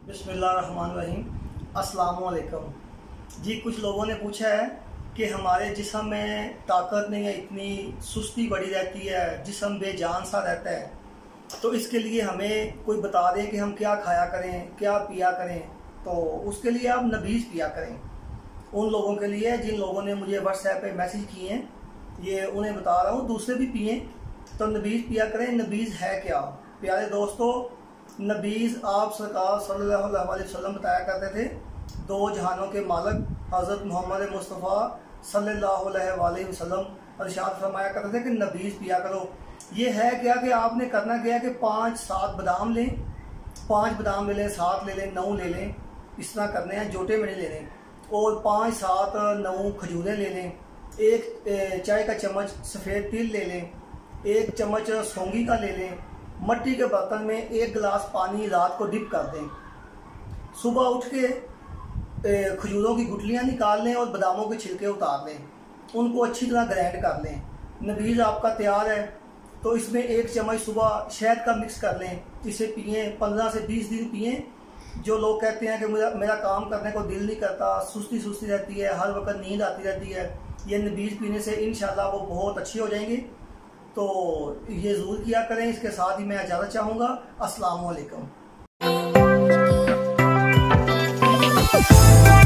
बिस्मिल्लाहिर्रहमानिर्रहीम। अस्सलामु अलैकुम जी। कुछ लोगों ने पूछा है कि हमारे जिस्म में ताकत नहीं है, इतनी सुस्ती बढ़ी रहती है, जिस्म बेजान सा रहता है, तो इसके लिए हमें कोई बता दें कि हम क्या खाया करें, क्या पिया करें। तो उसके लिए आप नबीज़ पिया करें। उन लोगों के लिए जिन लोगों ने मुझे व्हाट्सएप पे मैसेज किए हैं, ये उन्हें बता रहा हूँ, दूसरे भी पिए तो नबीज़ पिया करें। नबीज़ है क्या? प्यारे दोस्तों, नबीज़ आप सरकार सल्लल्लाहु अलैहि वसल्लम बताया करते थे, दो जहानों के मालिक हज़रत मोहम्मद मुस्तफ़ा सल्लल्लाहु अलैहि वसल्लम इरशाद फरमाया करते थे कि नबीज़ पिया करो। ये है क्या कि आपने करना क्या है कि 5-7 बादाम लें, 5 बादाम ले लें, 7 ले लें, 9 ले लें, इस तरह करने हैं, जोटे में नहीं ले लें। और 5-7-9 खजूरें ले लें, एक चाय का चम्मच सफ़ेद तिल ले लें, 1 चम्मच सौंगी का ले लें। मट्टी के बर्तन में 1 गिलास पानी रात को डिप कर दें। सुबह उठ के खजूरों की गुठलियाँ निकाल लें और बादामों के छिलके उतार लें, उनको अच्छी तरह ग्राइंड कर लें। नबीज़ आपका तैयार है। तो इसमें 1 चम्मच सुबह शहद का मिक्स कर लें, इसे पिएँ, 15 से 20 दिन पिएँ। जो लोग कहते हैं कि मेरा काम करने को दिल नहीं करता, सुस्ती सुस्ती रहती है, हर वक्त नींद आती रहती है, ये नबीज़ पीने से इंशाल्लाह वो बहुत अच्छी हो जाएंगे। तो ये ज़रूर किया करें। इसके साथ ही मैं इजाज़त चाहूँगा। अस्सलाम वालेकुम।